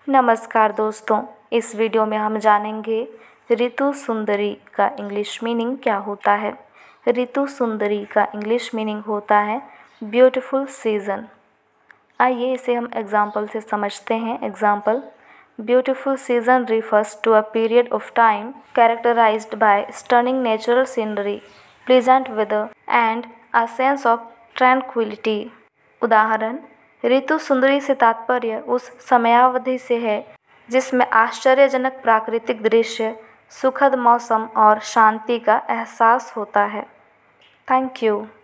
नमस्कार दोस्तों, इस वीडियो में हम जानेंगे ऋतु सुंदरी का इंग्लिश मीनिंग क्या होता है। ऋतु सुंदरी का इंग्लिश मीनिंग होता है ब्यूटीफुल सीज़न। आइए इसे हम एग्जाम्पल से समझते हैं। Example: beautiful season refers to a period of time characterized by stunning natural scenery, pleasant weather and a sense of tranquility। उदाहरण: ऋतु सुंदरी से तात्पर्य उस समयावधि से है जिसमें आश्चर्यजनक प्राकृतिक दृश्य, सुखद मौसम और शांति का एहसास होता है। Thank you.